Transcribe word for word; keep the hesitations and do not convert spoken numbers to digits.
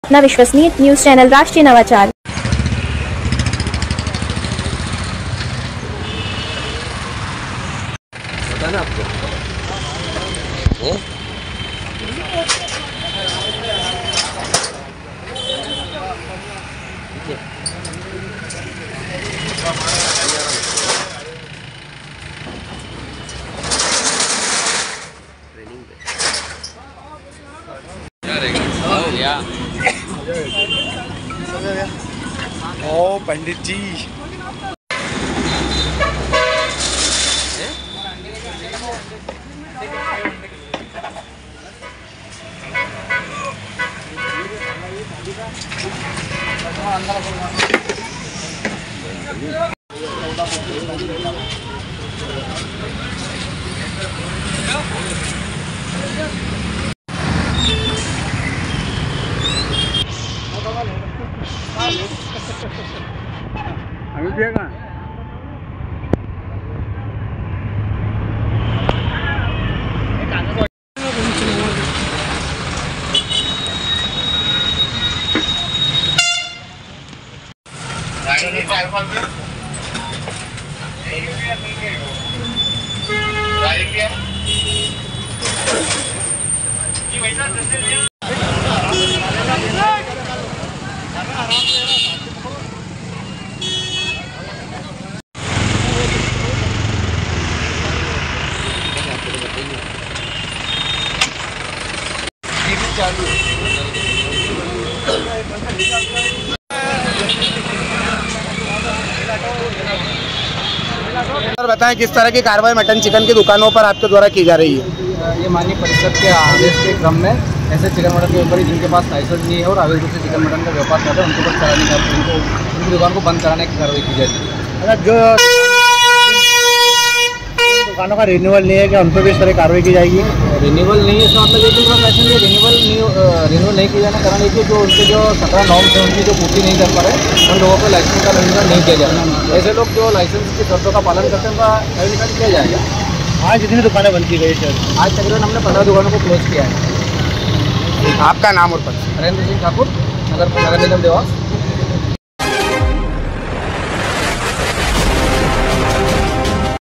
अपना विश्वसनीय news channel राष्ट्रीय नवाचार। पता ना आपको? ओ? ओ पंडित जी अभी पिएगा सर बताएं किस तरह की कार्रवाई मटन चिकन की दुकानों पर आपके द्वारा की जा रही है? ये माननीय परिषद के आदेश के क्रम में ऐसे चिकन मटन के ऊपर ही जिनके पास लाइसेंस नहीं है और अवैध रूप से चिकन मटन का व्यापार करते हैं उनके ऊपर कराने का उनको उनकी दुकान को बंद कराने की कार्रवाई की जाएगी। अगर जो दुकानों का रिन्यूअल नहीं है क्या उन पर भी इस तरह कार्रवाई की जाएगी? रिन्यूअल नहीं है इसका मतलब ये कि लाइसेंस रिन्यूअल नहीं रिन्यूअल नहीं किया जाना कारण ये जो उनके जो सत्रह नॉर्म्स हैं उनकी जो पूर्ति नहीं कर पा रहे उन लोगों को लाइसेंस का रिन्यूअल नहीं किया जाएगा। ऐसे लोग जो लाइसेंस की शर्तों का पालन करते हैं उनका रिन्यूअल किया जाएगा। आज जितनी दुकानें बंद की गई सर? आज तकरीबन हमने पंद्रह दुकानों को क्लोज किया है। आपका नाम और पद? नरेंद्र सिंह ठाकुर, नगर नगर निगम देवास।